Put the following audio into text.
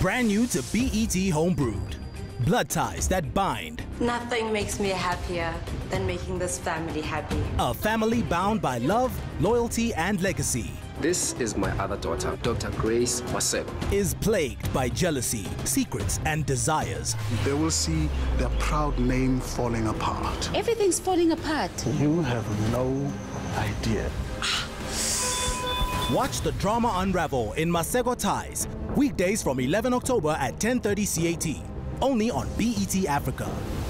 Brand new to BET Homebrewed. Blood ties that bind. Nothing makes me happier than making this family happy. A family bound by love, loyalty, and legacy. This is my other daughter, Dr. Grace Maseko. Is plagued by jealousy, secrets, and desires. They will see their proud name falling apart. Everything's falling apart. You have no idea. Watch the drama unravel in Maseko Ties. Weekdays from 11 October at 10:30 CAT. Only on BET Africa.